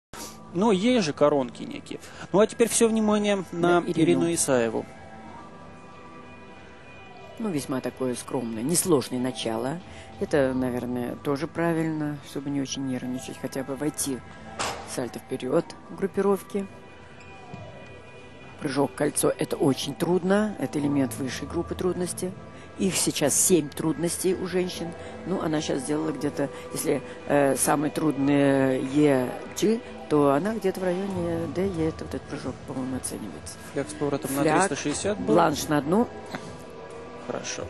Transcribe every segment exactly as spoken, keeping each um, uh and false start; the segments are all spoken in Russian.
Но есть же коронки некие. Ну а теперь все внимание на На Ирину. Ирину Исаеву. Ну, весьма такое скромное, несложное начало. Это, наверное, тоже правильно, чтобы не очень нервничать, хотя бы войти сальто вперед в группировке. Прыжок кольцо – это очень трудно, это элемент высшей группы трудности. Их сейчас семь трудностей у женщин. Ну, она сейчас сделала где-то, если э, самые трудные Е, G, то она где-то в районе Д, Е, это вот этот прыжок, по-моему, оценивается. Фляг с поворотом на Фляг, триста шестьдесят был. бланш на одну. Хорошо.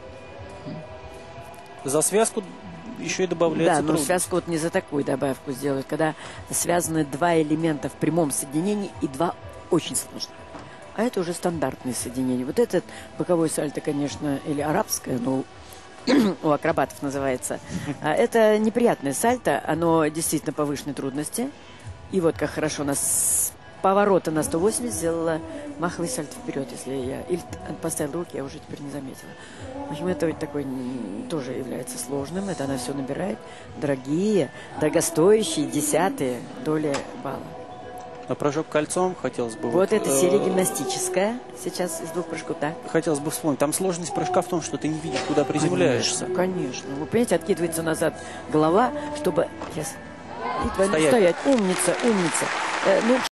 За связку еще и добавляется Да, но трудность. связку вот не за такую добавку сделают, когда связаны два элемента в прямом соединении и два очень сложных. А это уже стандартные соединения. Вот этот боковой сальто, конечно, или арабское, но у акробатов называется. А это неприятное сальто, оно действительно повышенной трудности. И вот как хорошо нас поворота на сто восемьдесят сделала маховый сальто вперед, если я... Или поставила руки, я уже теперь не заметила. В общем, это такой тоже является сложным. Это она все набирает. Дорогие, дорогостоящие, десятые доли балла. А прыжок кольцом хотелось бы... Вот, вот эта э, серия гимнастическая. Сейчас из двух прыжков, да? Хотелось бы вспомнить. Там сложность прыжка в том, что ты не видишь, куда приземляешься. Конечно, конечно. Вы понимаете, откидывается назад голова, чтобы... Сейчас. И двойной Стоять. стоять. Умница, умница. Э, ну,